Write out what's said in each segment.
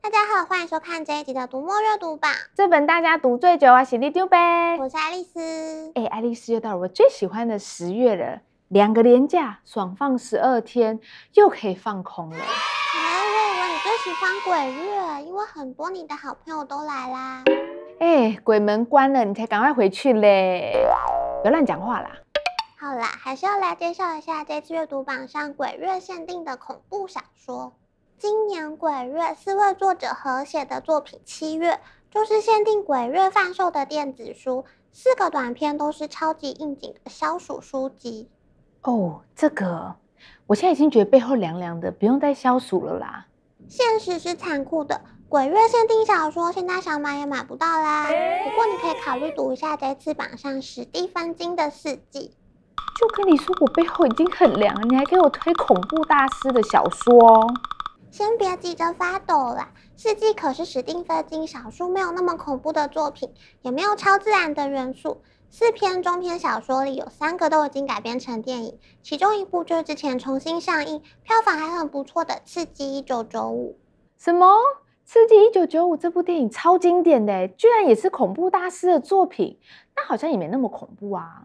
大家好，欢迎收看这一集的读墨阅读榜。 这本大家读最久啊，洗地丢呗。 我是爱丽丝。 爱丽丝又到了我最喜欢的10月了，2个连假，爽放12天，又可以放空了。 我以为你最喜欢鬼月，因为很多你的好朋友都来啦。 鬼门关了，你才赶快回去嘞！不要乱讲话啦。 好啦，还是要来介绍一下这次阅读榜上鬼月限定的恐怖小说。今年鬼月4位作者合写的作品《7月》，就是限定鬼月贩售的电子书，4个短篇都是超级应景的消暑书籍。 这个我现在已经觉得背后凉凉的，不用再消暑了啦。 现实是残酷的，鬼月限定小说现在想买也买不到啦。不过你可以考虑读一下这次榜上10地分金的4季。 就跟你说我背后已经很凉了，你还给我推恐怖大师的小说。 先别急着发抖啦，4季可是10地分金少数没有那么恐怖的作品，也没有超自然的元素。4篇中篇小说里有3个都已经改编成电影，其中一部就是之前重新上映，票房还很不错的《刺激1995》。 什么？刺激1995这部电影超经典的，居然也是恐怖大师的作品，那好像也没那么恐怖啊。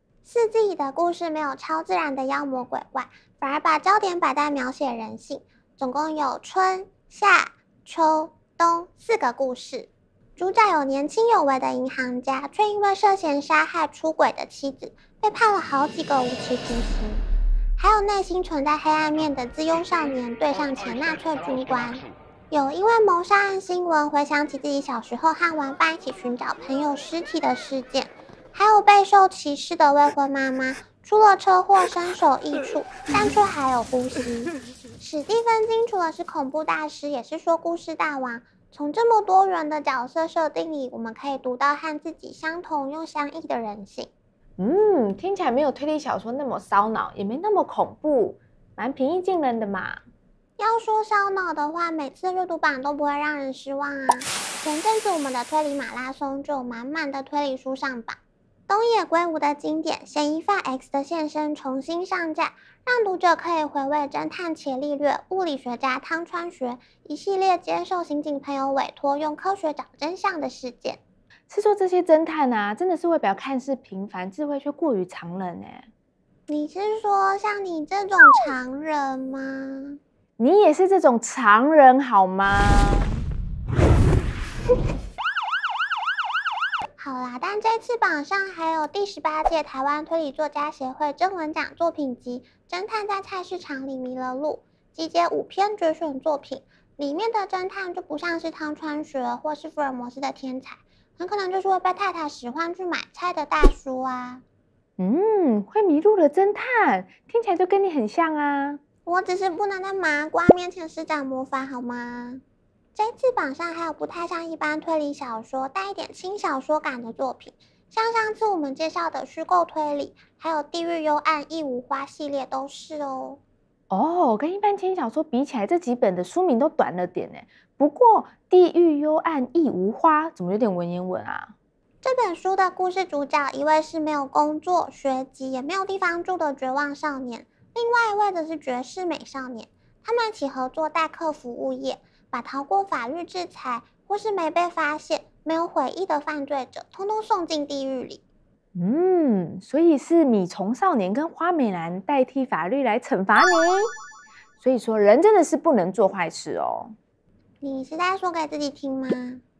4季里的故事没有超自然的妖魔鬼怪，反而把焦点摆在描写人性。总共有春、夏、秋、冬4个故事。主角有年轻有为的银行家，却因为涉嫌杀害出轨的妻子，被判了好几个无期徒刑。还有内心存在黑暗面的自庸少年对上前纳粹军官。有因为谋杀案新闻回想起自己小时候和玩伴一起寻找朋友尸体的事件。还有备受歧视的未婚妈妈，出了车祸身首异处，但却还有呼吸。史蒂芬金除了是恐怖大师，也是说故事大王。从这么多元的角色设定里，我们可以读到和自己相同又相异的人性。 听起来没有推理小说那么烧脑，也没那么恐怖，蛮平易近人的嘛。 要说烧脑的话，每次阅读榜都不会让人失望啊。前阵子我们的推理马拉松就有满满的推理书上榜。东野圭吾的经典《嫌疑犯 X 的现身》重新上架，让读者可以回味侦探伽利略、物理学家汤川学一系列接受刑警朋友委托用科学找真相的事件。 是说这些侦探啊，真的是外表看似平凡，智慧却过于常人你是说像你这种常人吗？ 你也是这种常人好吗？ 好啦，但这次榜上还有第18届台湾推理作家协会征文奖作品集《侦探在菜市场里迷了路》，集结5篇决选作品。里面的侦探就不像是汤川学或是福尔摩斯的天才，很可能就是会被太太使唤去买菜的大叔啊。 会迷路的侦探，听起来就跟你很像啊。 我只是不能在麻瓜面前施展魔法好吗？这次榜上还有不太像一般推理小说，带一点轻小说感的作品，像上次我们介绍的虚构推理，还有地狱幽暗、异无花系列都是哦。 跟一般轻小说比起来，这几本的书名都短了点不过地狱幽暗、异无花怎么有点文言文啊？ 这本书的故事主角一位是没有工作、学籍也没有地方住的绝望少年，另外一位则是绝世美少年。他们一起合作代客服务业，把逃过法律制裁或是没被发现、没有悔意的犯罪者，通通送进地狱里。 所以是米虫少年跟花美男代替法律来惩罚你。所以说，人真的是不能做坏事哦。 你是在说给自己听吗？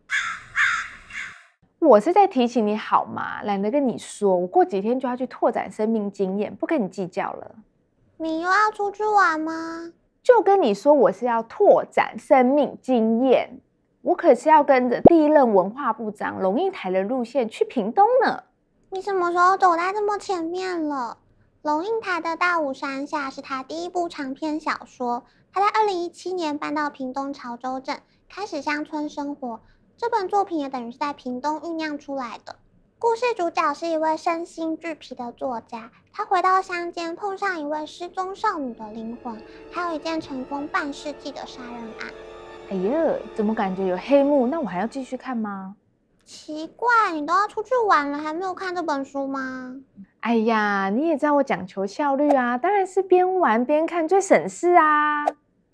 我是在提醒你好吗？懒得跟你说，我过几天就要去拓展生命经验，不跟你计较了。 你又要出去玩吗？ 就跟你说，我是要拓展生命经验，我可是要跟着第一任文化部长龙应台的路线去屏东呢。 你什么时候走在这么前面了？龙应台的《大武山下》是他第一部长篇小说，他在2017年搬到屏东潮州镇，开始乡村生活。这本作品也等于是在屏东酝酿出来的。故事主角是一位身心俱疲的作家，他回到乡间，碰上一位失踪少女的灵魂，还有一件尘封半世纪的杀人案。 哎呀，怎么感觉有黑幕？那我还要继续看吗？ 奇怪，你都要出去玩了，还没有看这本书吗？ 哎呀，你也知道我讲求效率啊，当然是边玩边看最省事啊。哎呀，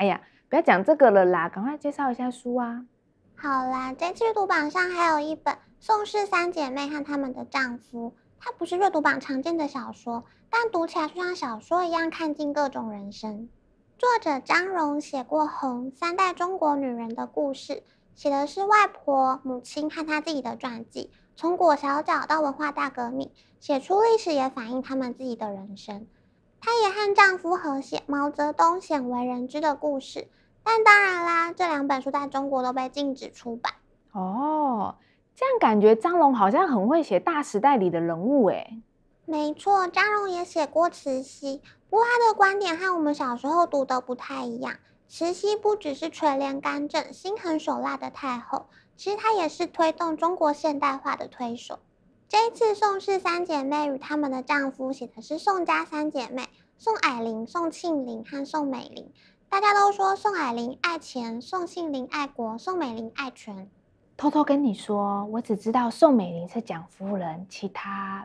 不要讲这个了啦，赶快介绍一下书啊。 好啦，这次阅读榜上还有一本《宋氏三姐妹和她们的丈夫》，它不是阅读榜常见的小说，但读起来就像小说一样，看尽各种人生。作者张荣写过《红三代中国女人的故事》，写的是外婆、母亲和她自己的传记，从裹小脚到文化大革命，写出历史也反映她们自己的人生。她也和丈夫合写毛泽东鲜为人知的故事。但当然啦，这2本书在中国都被禁止出版。 哦，这样感觉张荣好像很会写大时代里的人物诶。 没错，张荣也写过慈禧，不过他的观点和我们小时候读的不太一样。慈禧不只是垂帘干政、心狠手辣的太后，其实她也是推动中国现代化的推手。这一次宋氏三姐妹与她们的丈夫写的是宋家三姐妹，宋霭龄、宋庆龄和宋美龄。大家都说宋霭龄爱钱，宋庆龄爱国，宋美龄爱权。 偷偷跟你说，我只知道宋美龄是蒋夫人，其他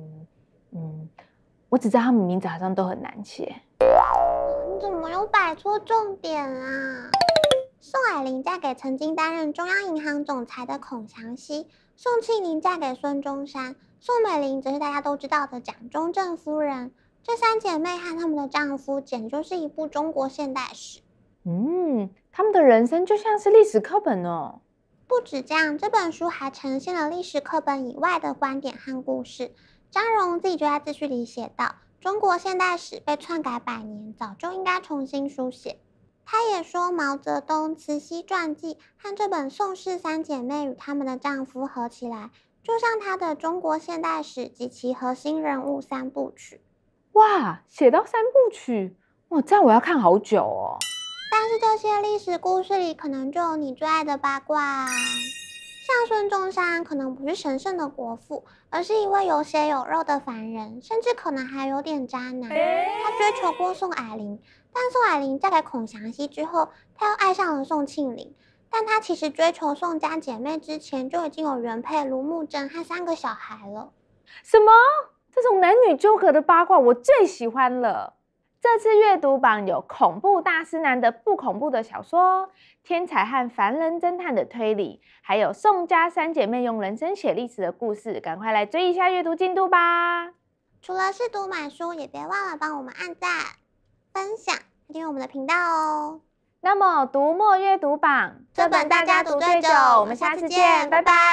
我只知道他们名字好像都很难写。 你怎么又摆错重点啊？宋霭龄嫁给曾经担任中央银行总裁的孔祥熙，宋庆龄嫁给孙中山，宋美龄则是大家都知道的蒋中正夫人。这三姐妹和她们的丈夫简直就是一部中国现代史。 她们的人生就像是历史课本哦。 不止这样，这本书还呈现了历史课本以外的观点和故事。张荣自己就在自序里写道，中国现代史被篡改100年，早就应该重新书写。他也说毛泽东、慈禧传记和这本宋氏三姐妹与她们的丈夫合起来，就像他的中国现代史及其核心人物3部曲。 哇，写到3部曲，哇，这样我要看好久哦。 但是这些历史故事里可能就有你最爱的八卦啊。像孙中山可能不是神圣的国父，而是一位有血有肉的凡人，甚至可能还有点渣男。他追求过宋霭龄，但宋霭龄嫁给孔祥熙之后，他又爱上了宋庆龄。但他其实追求宋家姐妹之前就已经有原配卢慕贞和3个小孩了。 什么？这种男女纠葛的八卦我最喜欢了。这次阅读榜有恐怖大师男的不恐怖的小说，天才和凡人侦探的推理，还有宋家三姐妹用人生写历史的故事，赶快来追一下阅读进度吧！ 除了试读买书，也别忘了帮我们按赞、分享、订阅我们的频道哦。 那么读墨阅读榜， 这本大家读最久，我们下次见，拜拜。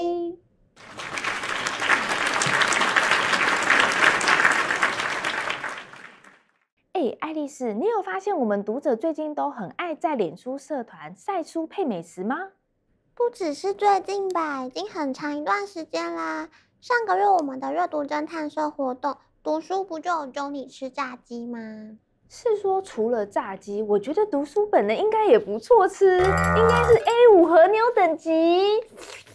爱丽丝，你有发现我们读者最近都很爱在脸书社团晒书配美食吗？ 不只是最近吧，已经很长一段时间啦。上个月我们的阅读侦探社活动，读书不就有揪你吃炸鸡吗？ 是说除了炸鸡，我觉得读书本人应该也不错吃，应该是 A5 和牛等级。